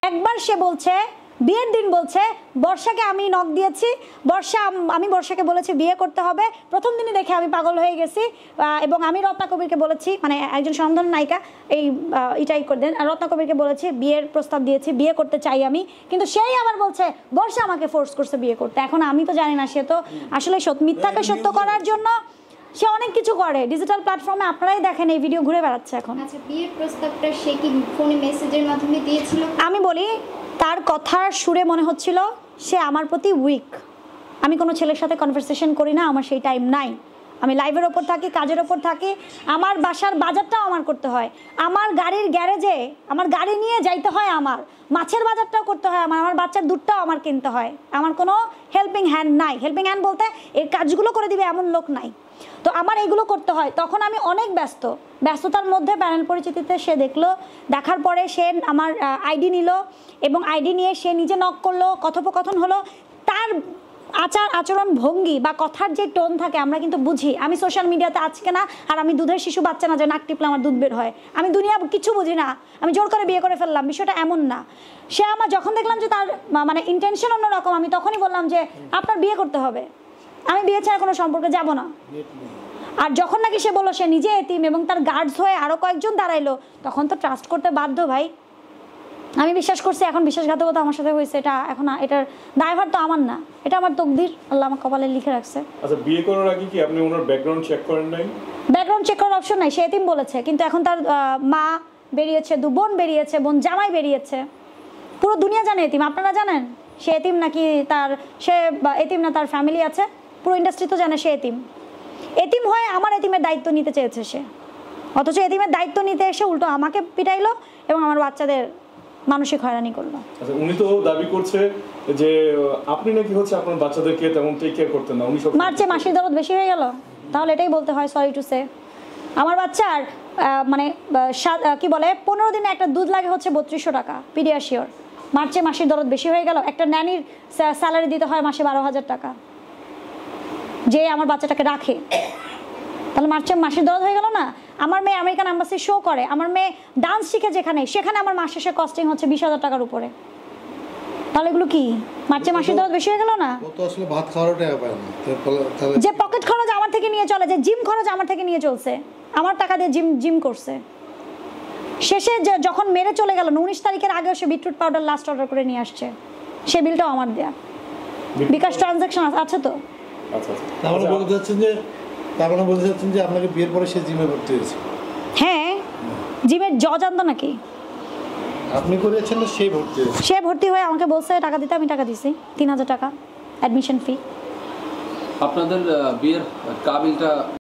একবার সে বলছে বিয়ের দিন বলছে বর্ষাকে আমি নক দিয়েছি, আমি বর্ষাকে বলেছি বিয়ে করতে হবে। প্রথম দিনই দেখে আমি পাগল হয়ে গেছি এবং আমি রত্না কবিরকে বলেছি, মানে একজন সন্ধান নায়িকা এটাই করতেন, রত্না কবিরকে বলেছি বিয়ের প্রস্তাব দিয়েছি, বিয়ে করতে চাই আমি, কিন্তু সেই আবার বলছে বর্ষা আমাকে ফোর্স করছে বিয়ে করতে। এখন আমি তো জানি না, সে তো আসলে মিথ্যাকে সত্য করার জন্য সে অনেক কিছু করে। ডিজিটাল প্ল্যাটফর্মে আপনারাই দেখেন এই ভিডিও ঘুরে বেড়াচ্ছে এখন। আচ্ছা, বিয়ের প্রস্তাবটা সে কি ফোনে মেসেজের মাধ্যমে দিয়েছিল? আমি বলি তার কথার সুরে মনে হচ্ছিল সে আমার প্রতি উইক। আমি কোনো ছেলের সাথে কনভারসেশন করি না, আমার সেই টাইম নাই। আমি লাইভের ওপর থাকি, কাজের ওপর থাকি, আমার বাসার বাজারটাও আমার করতে হয়, আমার গাড়ির গ্যারেজে আমার গাড়ি নিয়ে যাইতে হয়, আমার মাছের বাজারটাও করতে হয়, আমার বাচ্চার দুধটাও আমার কিনতে হয়। আমার কোনো হেল্পিং হ্যান্ড নাই। হেল্পিং হ্যান্ড বলতে এই কাজগুলো করে দিবে এমন লোক নাই। তো আমার এইগুলো করতে হয়। তখন আমি অনেক ব্যস্ততার মধ্যে প্যানেল পরিচিতিতে সে দেখলো, দেখার পরে সে আমার আইডি নিল এবং আইডি নিয়ে সে নিজে নক করলো, কথোপকথন হলো। তার আচরণ ভঙ্গি বা কথার যে টোন থাকে আমরা কিন্তু বুঝি। আমি সোশ্যাল মিডিয়াতে আজকে না, আর আমি দুধের শিশু বাচ্চা না যে নাক টিপলে আমার দুধ বের হয়। আমি দুনিয়া কিছু বুঝি না, আমি জোর করে বিয়ে করে ফেললাম, বিষয়টা এমন না। সে আমার যখন দেখলাম যে তার মানে ইন্টেনশন অন্যরকম, আমি তখনই বললাম যে আপনার বিয়ে করতে হবে, আমি বিয়ে ছাড়া কোনো সম্পর্কে যাব না। আর যখন নাকি সে বললো সে নিজে এতিম এবং তার গার্ডস হয়ে আরও কয়েকজন দাঁড়াইলো, তখন তো ট্রাস্ট করতে বাধ্য ভাই। আমি বিশ্বাস করছি, এখন বিশ্বাসঘাতকতা আমার সাথে হয়েছে, এটা এখন এটার দায়ভার তো আমার না, এটা আমার তকদির, আল্লাহ আমার কপালে লিখে রাখছে। আচ্ছা, বিয়ে করার আগে কি আপনি ওনার ব্যাকগ্রাউন্ড চেক করেন নাই? ব্যাকগ্রাউন্ড চেক করার অপশন নাই, সে এতিম বলেছে, কিন্তু এখন তার মা বেরিয়েছে, দু বোন বেরিয়েছে, বোন জামাই বেরিয়েছে, পুরো দুনিয়া জানে এতিম। আপনারা জানেন সে এতিম নাকি সে এতিম না তার ফ্যামিলি আছে? পুরো ইন্ডাস্ট্রি তো জানে সে এতিম। এতিম হয়ে আমার এতিমের দায়িত্ব নিতে চেয়েছে সে, অথচ এতিমের দায়িত্ব নিতে এসে উল্টো আমাকে পিটাইলো এবং আমার বাচ্চাদের মানসিক হয়রানি করলো। আচ্ছা, উনি তো দাবি করছে যে আপনি নাকি হচ্ছে আপনার বাচ্চাদেরকে তেমন টেক কেয়ার করতেন না, উনি সব মার্চে মাসির দরদ বেশি হয়ে গেল, তাহলে এটাই বলতে হয় সরি টু সে। আমার বাচ্চার মানে কি বলে 15 দিনে একটা দুধ লাগে হচ্ছে 3200 টাকা পিডিয়াশিওর। মার্চে মাসির দরদ বেশি হয়ে গেল। একটা ন্যানির স্যালারি দিতে হয় মাসে 12,000 টাকা, যে আমার বাচ্চাটাকে রাখে, তাহলে মাসির দরদ হয়ে গেল না। আমার মেয়ে আমেরিকান এম্বাসি শো করে, আমার মেয়ে ডান্স শিখে সেখানে আমার মাস শেষে কস্টিং হচ্ছে 20,000 টাকার উপরে। তাহলে এগুলো কি মাসির দরদ বেশি হয়ে গেল না? আসলে ভাত খাওয়ার টাকা পায় না, যে পকেট খরচ আমার থেকে নিয়ে চলে, যে জিম খরচ আমার থেকে নিয়ে চলছে, আমার টাকা দিয়ে জিম করছে। শেষে যখন মেরে চলে গেল 19 তারিখের আগেও সে বিটরুট পাউডার লাস্ট অর্ডার করে নিয়ে আসছে, সে বিলটাও আমার দেয়া, বিকাশ ট্রানজাকশন আছে তো। আচ্ছা, তাহলে বলতে চাচ্ছেন যে আপনাকে বিয়ের পরে সে জিমে ভর্তি হয়েছে? হ্যাঁ, জিমের জানতো নাকি? আপনি করেছেন না সে ভর্তি হয়েছে? সে ভর্তি হয়ে আমাকে বলছে টাকা দিতে, আমি টাকা দিছি 3000 টাকা অ্যাডমিশন ফি। আপনাদের বিয়ের কাবিলটা